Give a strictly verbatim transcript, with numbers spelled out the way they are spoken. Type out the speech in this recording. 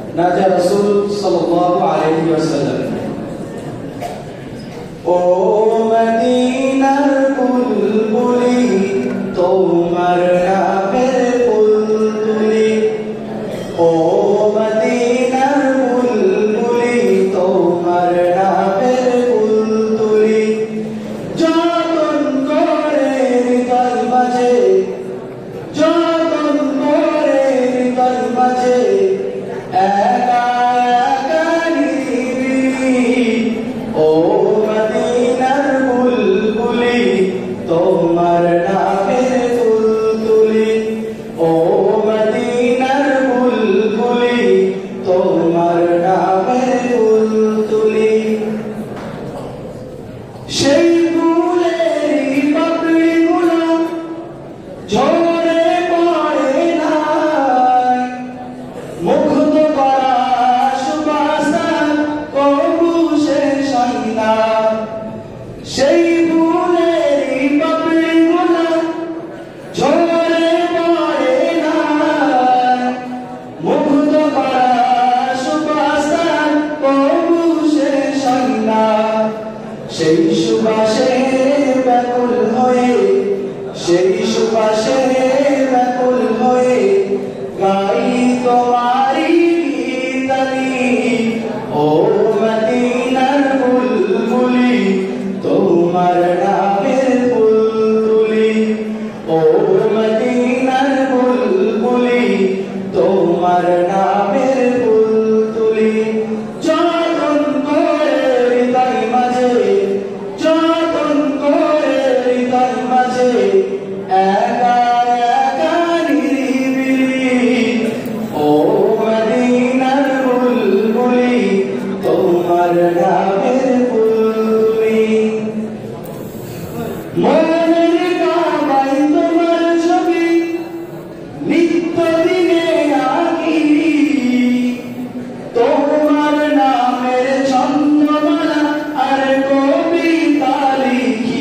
नाजा रसूल सल्लल्लाहु अलैहि वसल्लम ओ मदीनार बुलबुली তোমার নামের ফুল তুলি ও মদিনার বুলবুলি তোমার নামের ফুল তুলি যতন করে হৃদয় মাঝে যতন করে হৃদয় মাঝে একা একা নিরিবিলি ও মদিনার বুলবুলি তোমার নামের ফুল তুলি ও মদিনার বুলবুলি তোমার নামের ফুল তুলি সেই ফুলেরই পাপড়িগুলো ঝরে পড়ে না মুগ্ধ করা সুবাসনা কবু শেষ হয় না সেই ফুলেরই পাপড়িগুলো ঝরে পড়ে না মুগ্ধ করা সুবাসনা কবু শেষ হয় না সেই সুবাসে ব্যাকুল হয়ে সেই সুবাসে ব্যাকুল হয়ে গাই তোমারি গীতানি ও মদিনার বুলবুলি তোমার নামের ফুল তুলি ও মদিনার বুলবুলি তোমার নামের ফুল তুলি যতন করে হৃদয় মাঝে যতন করে হৃদয় মাঝে একা একা নিরিবিলি ও মদিনার বুলবুলি তোমার নামের